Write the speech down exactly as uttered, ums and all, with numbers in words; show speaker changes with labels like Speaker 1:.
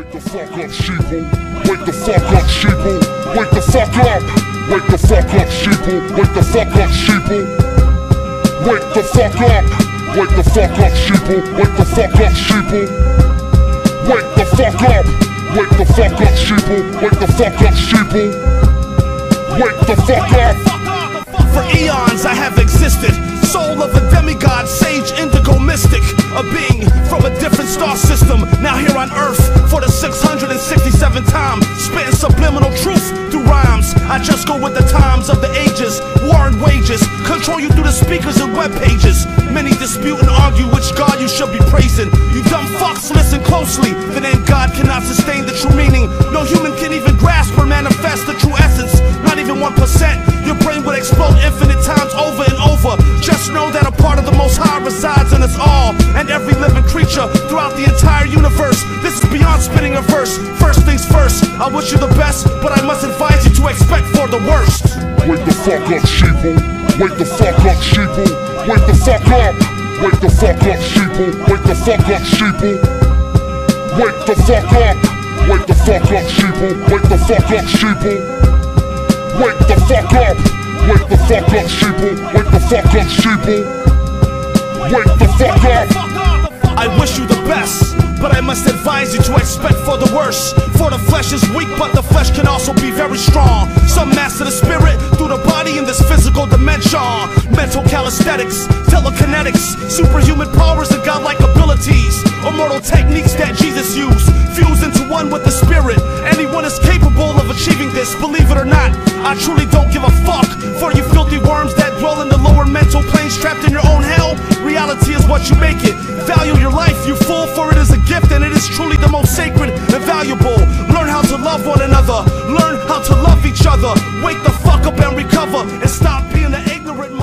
Speaker 1: Wake the fuck up, sheeple. Wake the fuck up, sheeple. Wake the fuck up. Wake the fuck up, sheeple. Wake the fuck up, sheeple. Wake the fuck up. Wake the fuck up, sheeple. Wake the fuck up, sheeple. Wake the fuck up. Wake the fuck up, sheeple. Wake the fuck up, sheeple. Wake the fuck up.
Speaker 2: For eons I have existed, soul of a demigod, sage, indigo, mystic, a being from a different star system, now here on earth for the six hundred sixty-seventh time, spitting subliminal truth through rhymes. I just go with the times of the ages, war and wages, control you through the speakers and web pages. Many dispute and argue which God you should be praising. You dumb fucks, listen closely, the name God cannot sustain the true meaning. No human can even grasp or manifest the true essence, not even one percent. Your brain would explode infinite times over and over. Just know that a part of the Most High resides in us all, and every living creature throughout the entire universe. This is beyond spitting a verse. First things first, I wish you the best, but I must advise you to expect for the worst.
Speaker 1: Wake the fuck up, sheeple. Wake the fuck up, sheeple. Wake the fuck up. Wake the fuck up, sheeple. Wake the fuck up, sheeple. Wake the fuck up. Wake the fuck up, sheeple. Wake the fuck up, sheeple. Wake the fuck up. Wake the fuck up, sheeple. Wake the fuck up, sheeple. Wake the fuck up.
Speaker 2: I wish you the best, but I must advise you to expect for the worst. For the flesh is weak, but the flesh can also be very strong. Some master the spirit through the body in this physical dimension. Mental calisthenics, telekinetics, superhuman powers and godlike abilities, immortal techniques that Jesus used, fused into one with the spirit. Anyone is capable of achieving this, believe it or not. I truly don't give a fuck for you filthy worms that dwell in the lower mental planes, trapped in your own hell. Reality is what you make it. Value your life, you fool, for it is a gift and it is truly the most sacred and valuable. Learn how to love one another, learn how to love each other. Wake the fuck up and recover, and stop being an ignorant